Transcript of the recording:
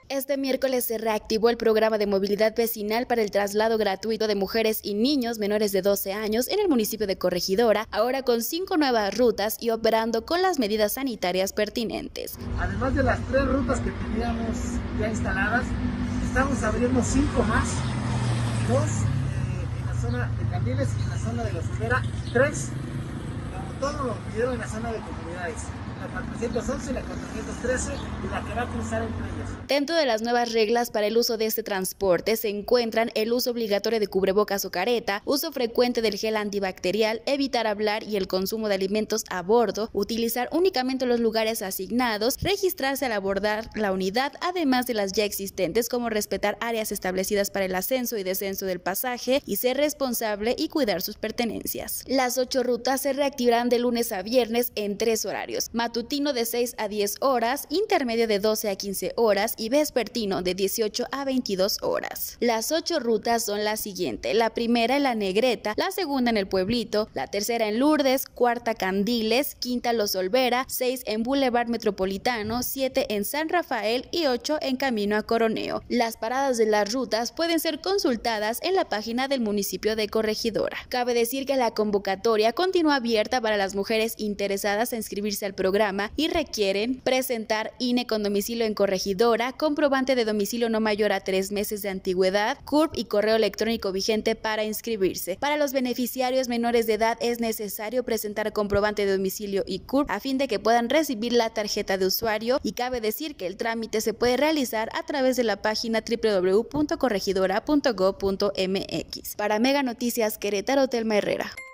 Este miércoles se reactivó el programa de movilidad vecinal para el traslado gratuito de mujeres y niños menores de 12 años en el municipio de Corregidora, ahora con 5 nuevas rutas y operando con las medidas sanitarias pertinentes. Además de las 3 rutas que teníamos ya instaladas, estamos abriendo 5 más, 2 en la zona de Candiles y en la zona de La Olvera, 3, como todo lo pidieron en la zona de comunidades. La 411, la 413 y la que va a cruzar entre ellas. Dentro de las nuevas reglas para el uso de este transporte se encuentran el uso obligatorio de cubrebocas o careta, uso frecuente del gel antibacterial, evitar hablar y el consumo de alimentos a bordo, utilizar únicamente los lugares asignados, registrarse al abordar la unidad, además de las ya existentes como respetar áreas establecidas para el ascenso y descenso del pasaje y ser responsable y cuidar sus pertenencias. Las 8 rutas se reactivarán de lunes a viernes en 3 horarios. Matutino de 6 a 10 horas, intermedio de 12 a 15 horas y vespertino de 18 a 22 horas. Las 8 rutas son las siguientes: la primera en La Negreta, la segunda en El Pueblito, la tercera en Lourdes, cuarta Candiles, quinta Los Olvera, 6 en Boulevard Metropolitano, 7 en San Rafael y 8 en Camino a Coroneo. Las paradas de las rutas pueden ser consultadas en la página del municipio de Corregidora. Cabe decir que la convocatoria continúa abierta para las mujeres interesadas en inscribirse al programa y requieren presentar INE con domicilio en Corregidora, comprobante de domicilio no mayor a 3 meses de antigüedad, CURP y correo electrónico vigente para inscribirse. Para los beneficiarios menores de edad es necesario presentar comprobante de domicilio y CURP a fin de que puedan recibir la tarjeta de usuario, y cabe decir que el trámite se puede realizar a través de la página www.corregidora.gov.mx. Para Mega Noticias Querétaro, Telma Herrera.